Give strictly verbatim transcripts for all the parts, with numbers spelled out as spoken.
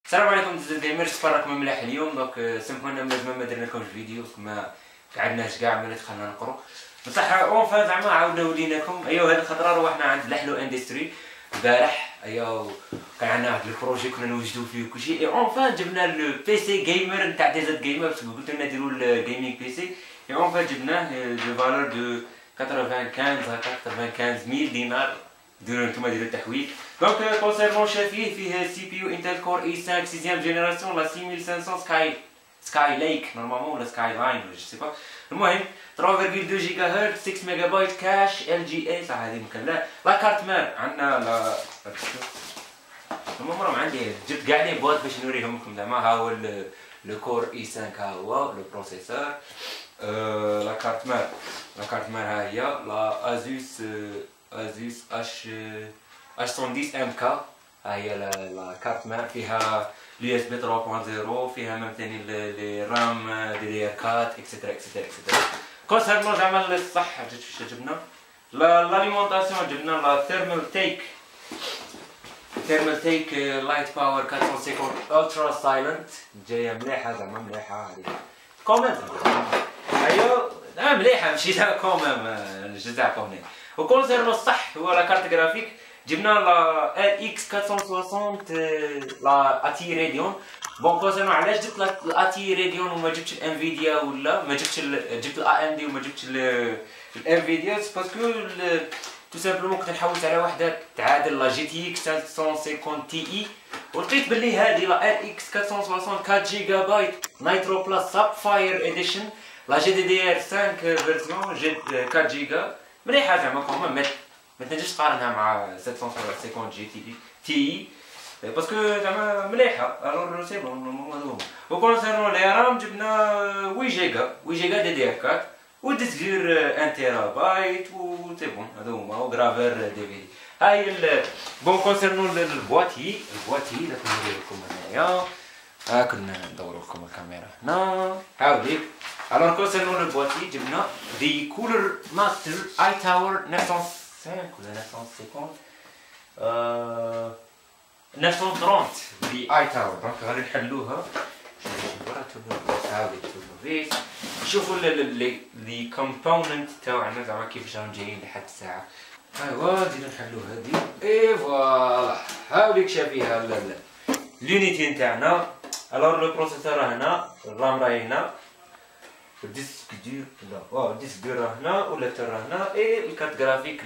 السلام عليكم زيد جيمرز، تفرقنا مليح اليوم. دونك سمحوا لنا ملازم ما درنا لكمش فيديو، ما قعدناش كاع ملي دخلنا نقرو بصح اونفا زعما عاودنا وليناكم. ايوا هذه الخطره روحنا عند لحلو اندستري البارح. ايوا كان عندنا واحد البروجي كنا نوجدوا فيه كلشي، اي اونفا جبنا البي سي جيمر نتاع دي زد جيمر، باسكو قلت لنا ديروا الجيمنج بي سي. اي اونفا جبناه دو فالور دو خمسة وثمانين هكا مية دينار. ديروا نتوما ديروا التحويل. دونك كونسيرنون شافيه فيه سي بي يو انتل كور اي خمسة سيزيام جينيراسيون لا ستة آلاف وخمسمية سكاي سكاي ليك نورمالمون ولا سكاي لاين ولا جو سي با. المهم ثلاثة فاصلة اثنين جيجا هرتز ستة ميجا بايت كاش ال جي اي صح. هذه ممكن لا لا كارت مار عندنا لا المهم راهم عندي جبت كاع لي بوات باش نوريهم لكم زعما. ها هو لو كور اي خمسة، ها هو لو بروسيسور. لا كارت مار لا كارت مار ها هي لا ازوس ازوس اش اش مية وعشرة ام كا. ها هي لا كارت مار فيها اليو اس بي ثلاثة نقطة صفر، فيها ميم ثاني لي رام دي دي ار أربعة اكسترا اكسترا اكسترا. كونسيرنون زعما الصح واش جبنا لاليمونطاسيون جبنا لا ثيرمال تيك ثيرمال تيك لايت باور أربعمية وخمسين الترا سايلنت. جايه مليحه زعما مليحه هذه كومنت. ايوا زعما مليحه ماشي تاع كومام جزاع كومنت. وكونسيرنون الصح هو لا كارت جرافيك جبنا لا ار اكس أربعمية وستين لا اتي راديون. بون كونسيرنون علاش جبت لا اتي راديون وما جبتش الانفيديا ولا ما جبتش جبت الا ام دي وما جبتش الانفيديا؟ باسكو تو سامبلومون كنت نحوس على وحده تعادل لا جي تي اكس ثلاثمية وخمسين تي اي، ولقيت بلي هذه لا ار اكس أربعمية وستين أربعة جيجا بايت نايترو بلس سابفاير اديشن لا جي دي دي ار خمسة فيرسيون جي أربعة جيجا مليحه زعما كومون. ما تنجمش تقارنها مع سبعمية وخمسين جي تي تي باسكو زعما مليحه. الوغ سي بون هذوما. وكونسيرنون لي رام جبنا ثمانية جيجا ثمانية جيجا دي دي ار أربعة وديسكير واحد تيرا بايت و سي بون هذوما وغرافير دي في. هاي بون كونسيرنون البواتي البواتي اللي كنوري لكم هنايا. ها كنا ندورو لكم الكاميرا هنا هاوليك. الوغ كونسيرنون البواتي جبنا دي كولر ماستر اي تاور تسعمية وخمسة ولا تسعمية وثلاثين تسعمية وثلاثين دي اي تاور. دونك غادي نحلوها. هاوليك تورنوفيس. شوفوا لي لي كومبوننت تاعنا زعما كيفاش راهم جايين لحد الساعه. ايوا زيدو نحلو هادي. اي فوالا هاوليك شافيها لا لا لونيتي نتاعنا. الوغ لو بروسيسور هنا، الرام راهي هنا، الديسك دير لا واو الديسك دير راه هنا واللابتوب راه هنا. اي الكارت جرافيك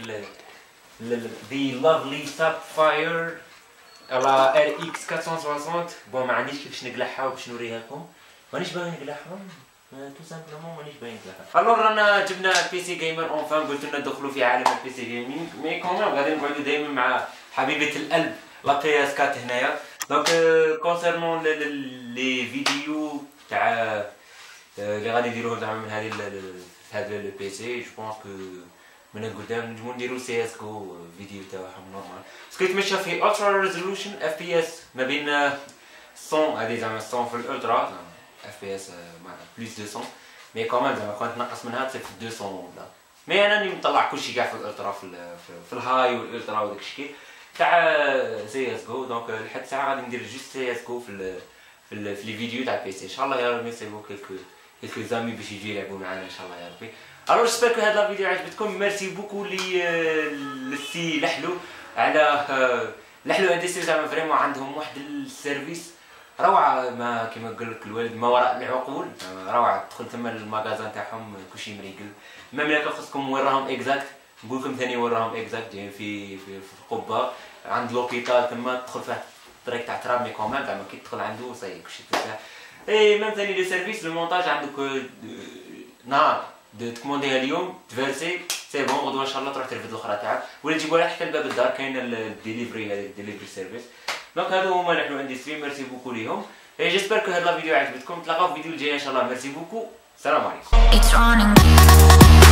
دي لافلي سابفاير لا ار اكس أربعمية وستين. بون ما عنديش كيفاش نقلعها وباش نوريها لكم، مانيش باغي نقلعها تو سامبلومون مانيش باغي نقلعها. الوغ رانا جبنا بي سي جيمر اونفان. قلت لنا ندخلوا في عالم البي سي جيمنج مي كومون غادي نقعدوا دائما مع حبيبه القلب لا بي اس أربعة هنايا. دونك كونسيرنون لي فيديو تاع اللي غادي نديروهم زعما من هذه هذا البي سي، جو بونس كو من القدام نجمو نديرو سي اس جو فيديو تاعهم نورمال، باسكو يتمشى في الترا ريزولوشن اف بي اس ما بين مية هذه زعما مية في الالترا اف بي اس بليس ميتين، مي كومان زعما كون تنقص منها تصير في ميتين ولا. مي انا راني مطلع كلشي كاع في الالترا في, في الهاي والالترا وداك الشيء تاع سي اس جو. دونك لحد الساعه غادي ندير جوست سي اس جو في في لي فيديو تاع البي سي ان شاء الله يا ربي. نسيبو كيلكو كيلكو زامي باش يجي يلعبوا معنا ان شاء الله يا ربي. الوغ جيسبر كو هاد الفيديو عجبتكم. ميرسي بوكو لي للسي لحلو على لحلو اندستري. زعما فريمون عندهم واحد السيرفيس روعه، ما كيما قال لك الوالد ما وراء العقول. روعه تدخل تما المغازان تاعهم كلشي مريقل. المملكه خصكم وين راهم اكزاكت نقول لكم ثاني وين راهم اكزاكت. جايين في في في القبه عند لوبيتال تما تدخل فيه الطريق تاع تراب مي كومان زعما كي تدخل عنده صاي كلشي ترتاح. اي ميم ثاني لي سيرفيس لو مونتاج عندك نهار تكومونديها اليوم تفيرسي سي بون غدوه ان شاء الله تروح ترفد الاخرى تاعك ولا تجيبوها حتى لباب الدار. كاين الديليفري هذاك الديليفري سيرفيس. دونك هادو هما نحن اندستري. ميرسي بوكو ليهم. اي جيسبر كو هاد الفيديو عجبتكم. نتلاقاو في الفيديو الجاي ان شاء الله. ميرسي بوكو. السلام عليكم.